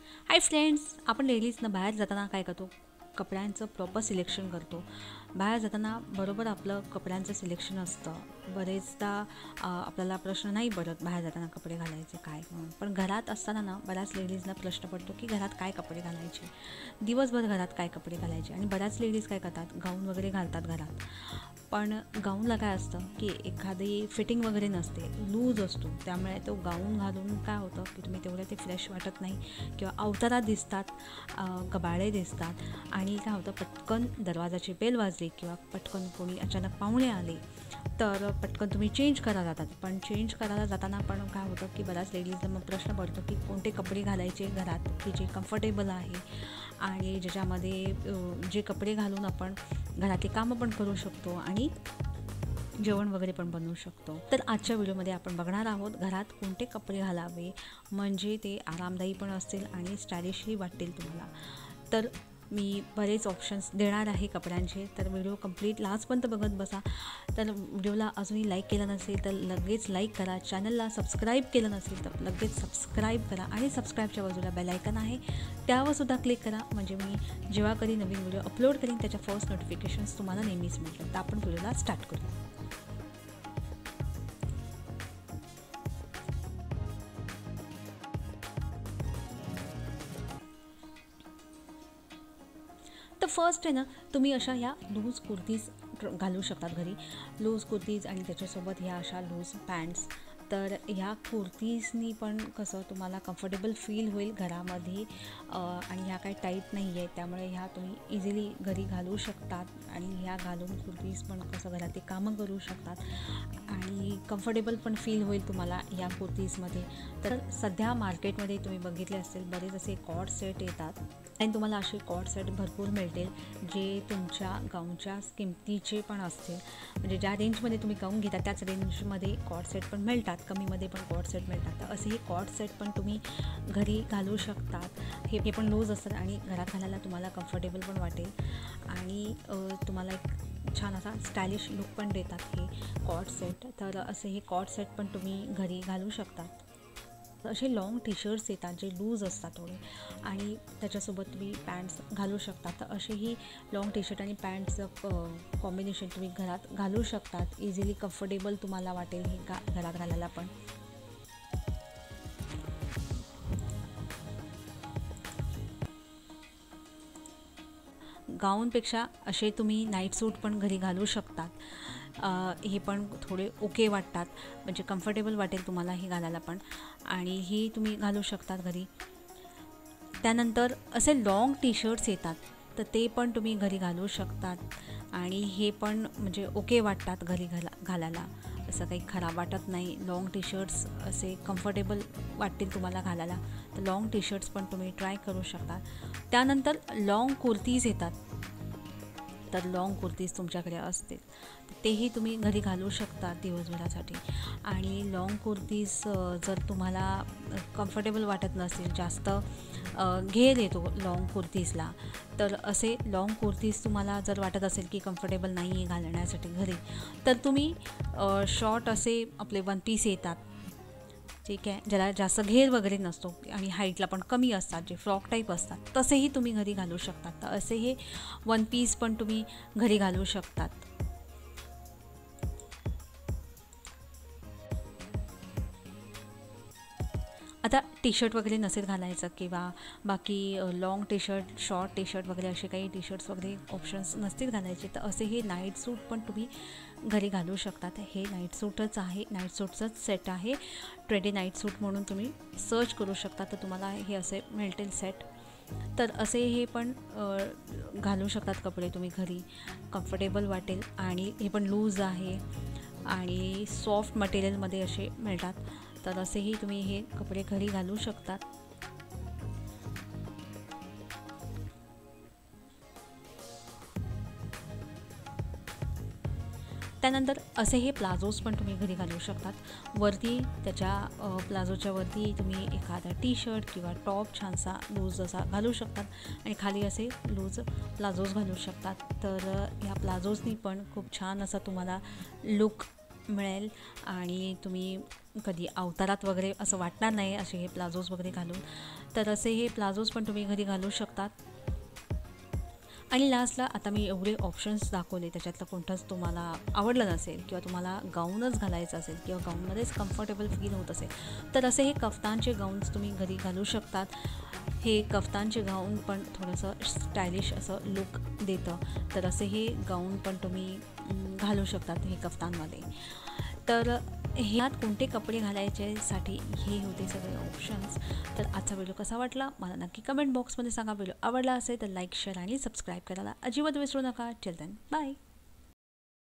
Hi friends, आपण लेडीजनं बाहेर जाताना काय करतो? कपड्यांचं प्रॉपर सिलेक्शन करतो. बाहेर जाताना बरोबर आपलं कपड्यांचं सिलेक्शन असतं. बरेचदा आपल्याला प्रश्न नाही पडत बाहेर जाताना कपडे घालायचे काय म्हणून. पण घरात असताना ना बऱ्याच लेडीजला प्रश्न पडतो की घरात काय कपडे घालायचे, दिवसभर घरात काय कपडे घालायचे. आणि बऱ्याच लेडीज काय करतात, गाऊन वगैरे घालतात घरात. पण गाऊनला काय असतं की एखादी फिटिंग वगैरे नसते, लूज असतो. त्यामुळे तो गाऊन घालून काय होतं की तुम्ही तेवढे ते फ्रेश वाटत नाही किंवा अवतारात दिसतात, गबाळे दिसतात. आणि काय होतं, पटकन दरवाजाची बेल वाजली किंवा पटकन कोणी अचानक पाहुणे आले तर पटकन तुम्ही चेंज करायला जातात. पण चेंज करायला जाताना पण काय होतं की बऱ्याच लेडीजला मग प्रश्न पडतो की कोणते कपडे घालायचे घरात की जे कम्फर्टेबल आहे आणि ज्याच्यामध्ये जे कपडे घालून आपण घरातली कामं पण करू शकतो आणि जेवण वगैरे पण बनवू शकतो. तर आजच्या व्हिडिओमध्ये आपण बघणार आहोत घरात कोणते कपडे घालावे म्हणजे ते आरामदायी पण असतील आणि स्टायलिशही वाटतील तुम्हाला. तर मी बरेच ऑप्शन्स देणार आहे कपड्यांचे, तर व्हिडिओ कंप्लीट लास्टपर्यंत बघत बसा. तर व्हिडिओला अजूनही लाईक केलं नसेल तर लगेच लाईक करा, चॅनलला सबस्क्राईब केलं नसेल तर लगेच सबस्क्राईब करा आणि सबस्क्राईबच्या बाजूला बेल आयकन आहे त्यावरसुद्धा क्लिक करा, म्हणजे मी जेव्हा कधी नवीन व्हिडिओ अपलोड करीन त्याच्या फर्स्ट नोटिफिकेशन्स तुम्हाला नेहमीच मिळतात. तर आपण व्हिडिओला स्टार्ट करू. तर फर्स्ट आहे ना, तुम्ही अशा ह्या लूज कुर्तीज घालू शकतात घरी. लूज कुर्तीज आणि त्याच्यासोबत ह्या अशा लूज पॅन्ट्स. तर ह्या कुर्तीजनी पण कसं तुम्हाला कम्फर्टेबल फील होईल घरामध्ये. आणि ह्या काही टाईट नाही आहे, त्यामुळे ह्या तुम्ही इझिली घरी घालू शकतात आणि ह्या घालून कुर्तीज पण कसं घरातली कामं करू शकतात आणि कम्फर्टेबल पण फील होईल तुम्हाला या कुर्तीजमध्ये. तर सध्या मार्केटमध्ये तुम्ही बघितले असतील बरेच असे कॉर्ड सेट येतात आणि तुम्हाला असे कॉर्ड सेट भरपूर मिळतील जे तुमच्या गाऊनच्या किमतीचे पण असतील. म्हणजे ज्या रेंजमध्ये तुम्ही गाऊन घेता त्याच रेंजमध्ये कॉर्ड सेट पण मिळतात, कमीमध्ये पण कॉर्ड सेट मिळतात. तर असे हे कॉर्ड सेट पण तुम्ही घरी घालू शकतात. हे पण लूज असतात आणि घरात घालायला तुम्हाला कम्फर्टेबल पण वाटेल आणि तुम्हाला एक छान असा स्टायलिश लुक पण देतात हे कॉर्ड सेट. तर असे हे कॉर्ड सेट पण तुम्ही घरी घालू शकतात. असे लॉंग टी शर्ट्स येतात जे लूज असतात थोडे आणि त्याच्यासोबत तुम्ही पॅन्ट्स घालू शकता. तर असेही लॉंग टी शर्ट आणि पॅन्ट्सचं कॉम्बिनेशन तुम्ही घरात घालू शकतात. इझिली कम्फर्टेबल तुम्हाला वाटेल हे घरात घालायला पण. गाऊनपेक्षा असे तुम्ही नाईट सूट पण घरी घालू शकतात. हे पण थोडे ओके वाटतात, म्हणजे कम्फर्टेबल वाटेल तुम्हाला हे घालायला पण आणि ही तुम्ही घालू शकतात घरी. त्यानंतर असे लाँग टी शर्ट्स येतात तर ते पण तुम्ही घरी घालू शकतात आणि हे पण म्हणजे ओके वाटतात घरी घालायला, असं काही खराब वाटत नाही. लाँग टी शर्ट्स असे कम्फर्टेबल वाटतील तुम्हाला घालायला, तर लाँग टी शर्ट्स पण तुम्ही ट्राय करू शकता. त्यानंतर लाँग कुर्तीज येतात, तर लाँग कुर्तीज तुमच्याकडे असतील तेही तुम्ही घरी घालू शकता दिवसभरासाठी. आणि लाँग कुर्तीज जर तुम्हाला कम्फर्टेबल वाटत नसेल, जास्त घेर येतो लाँग कुर्तीजला, तर असे लाँग कुर्तीज तुम्हाला जर वाटत असेल की कम्फर्टेबल नाही आहे घालण्यासाठी घरी, तर तुम्ही शॉर्ट असे आपले वन पीस येतात, ठीक आहे, ज्याला जास्त घेर वगैरे नसतो आणि हाईटला पण कमी असतात, जे फ्रॉक टाईप असतात, तसेही तुम्ही घरी घालू शकतात. तर असे हे वन पीस पण तुम्ही घरी घालू शकतात. आता टी शर्ट वगैरे नसेल घालायचं किंवा बाकी long T shirt, short T shirt वगैरे असे काही टी शर्ट्स वगैरे ऑप्शन्स नसतील घालायचे, तर असे हे नाईट सूट पण तुम्ही घरी घालू शकतात. हे नाईट सूटच आहे, नाईट सूटचंच सेट आहे. 20 नाईट सूट म्हणून तुम्ही सर्च करू शकता, तर तुम्हाला हे असे मिळतील सेट. तर असे हे पण घालू शकतात कपडे तुम्ही घरी, कम्फर्टेबल वाटेल आणि हे पण लूज आहे आणि सॉफ्ट मटेरियलमध्ये असे मिळतात. तर असेही तुम्ही हे कपडे घरी घालू शकतात. त्यानंतर असे हे प्लाझोज पण तुम्ही घरी घालू शकतात. वरती त्याच्या प्लाझोच्या वरती तुम्ही एखादा टी शर्ट किंवा टॉप छानसा लूज असा घालू शकतात आणि खाली असे लूज प्लाझोज घालू शकतात. तर ह्या प्लाझोजनी पण खूप छान असा तुम्हाला लुक मिळेल आणि तुम्ही कधी अवतारात वगैरे असं वाटणार नाही असे हे प्लाझोज वगैरे घालून. तर असे हे प्लाझोज पण तुम्ही घरी घालू शकतात. आणि लास्टला आता मी एवढे ऑप्शन्स दाखवले, त्याच्यातलं कोणतंच तुम्हाला आवडलं नसेल किंवा तुम्हाला गाऊनच घालायचं असेल किंवा गाऊनमध्येच कम्फर्टेबल फील होत असेल, तर असे हे कफ्तानचे गाऊन्स तुम्ही घरी घालू शकतात. हे कफ्तानचे गाऊन पण थोडंसं स्टायलिश असं लुक देतं, तर असे हे गाऊन पण तुम्ही घालू शकतात हे कफ्तानमध्ये. तर ह्यात कोणते कपडे घालायच्यासाठी हे होते सगळे ऑप्शन्स. तर आजचा व्हिडिओ कसा वाटला मला नक्की कमेंट बॉक्समध्ये सांगा. व्हिडिओ आवडला असेल तर लाईक, शेअर आणि सबस्क्राईब करायला अजिबात विसरू नका. Till then bye.